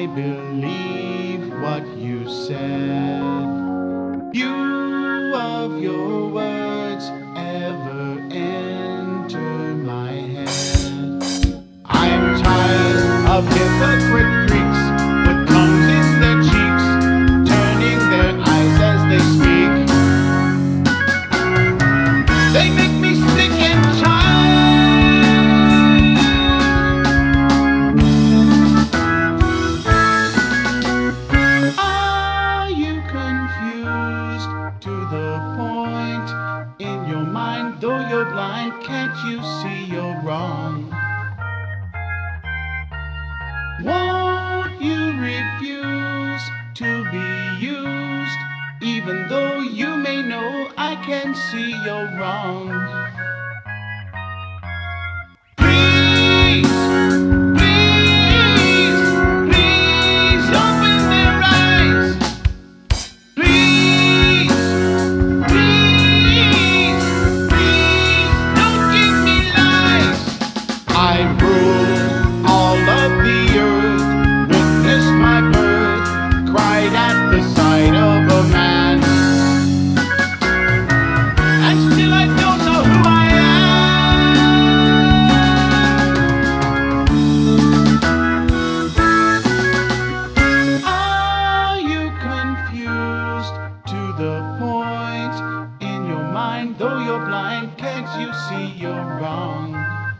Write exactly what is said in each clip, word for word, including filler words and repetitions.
I believe what you said. Few of your words ever enter my head. I'm tired of hypocrite freaks with comes in their cheeks, turning their eyes as they speak. They make me sick and tired. Are you confused to the point in your mind? Though you're blind, can't you see you're wrong? Won't you refuse to be used, even though you may know I can see you're wrong? Please, please, please open their eyes. Please, please, please don't give me lies. I rule all of the earth, witnessed my birth, cried at the sight of a man, and still I don't know who I am. Are you confused to the point in your mind? Though you're blind, can't you see you're wrong?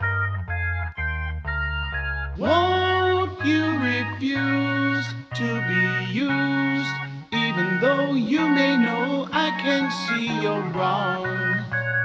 Won't you refuse to be used, even though you may know I can see you're wrong?